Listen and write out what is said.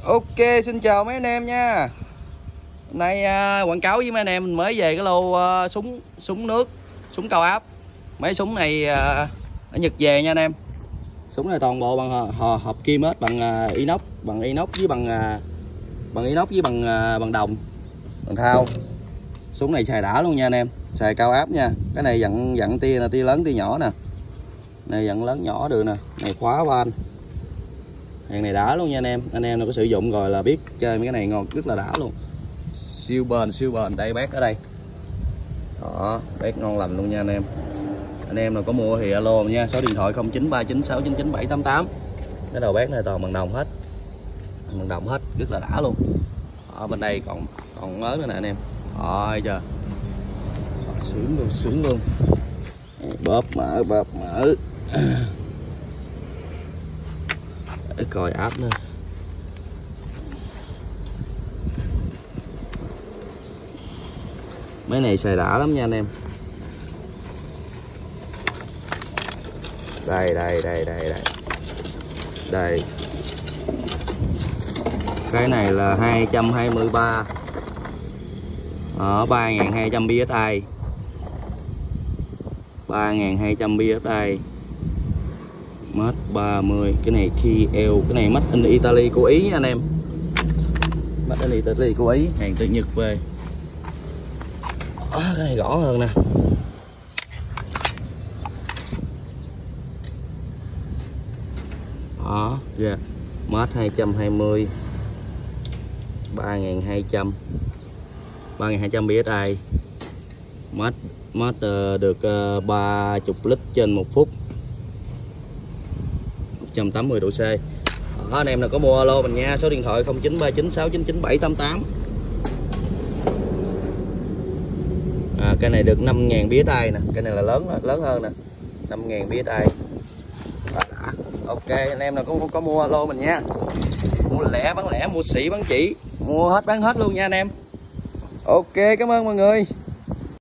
Ok, xin chào mấy anh em nha. Hôm nay quảng cáo với mấy anh em mình mới về cái lô súng nước, súng cao áp. Mấy súng này ở Nhật về nha anh em. Súng này toàn bộ bằng hợp kim hết, bằng inox, với bằng inox với bằng đồng, bằng thau. Súng này xài đã luôn nha anh em, xài cao áp nha. Cái này dặn tia là tia lớn tia nhỏ nè. Này dặn lớn nhỏ được nè, này khóa van. Hàng này đã luôn nha anh em. Anh em nào có sử dụng rồi là biết chơi mấy cái này ngon, rất là đã luôn. Siêu bền. Đây bát ở đây. Đó, bát ngon lành luôn nha anh em. Anh em nào có mua thì alo nha, số điện thoại 0939699788. Cái đầu bát này toàn bằng đồng hết. Bằng đồng hết, rất là đã luôn. Ở bên đây còn ớn nữa nè anh em. Rồi chưa. Sướng luôn. Bóp mở. Để coi áp nữa. Mấy này xài đã lắm nha anh em. Đây. Cái này là 223. Ở 3200 PSI. 3200 PSI. Mát 30. Cái này KL, cái này made in Italy của Ý nha anh em. Made in Italy của Ý, hàng từ Nhật về. Cái này gõ hơn nè. Đó, yeah. Mát 220. 3200 PSI. Mát được 30 lít trên 1 phút. 180 độ C. Đó, anh em nào có mua alo mình nha, số điện thoại 0939699788. Cái này được 5000 PSI nè, cái này là lớn hơn nè. 5000 PSI. Ok, anh em nào có mua alo mình nha. Mua lẻ bán lẻ, mua sỉ bán chỉ, mua hết bán hết luôn nha anh em. Ok, cảm ơn mọi người.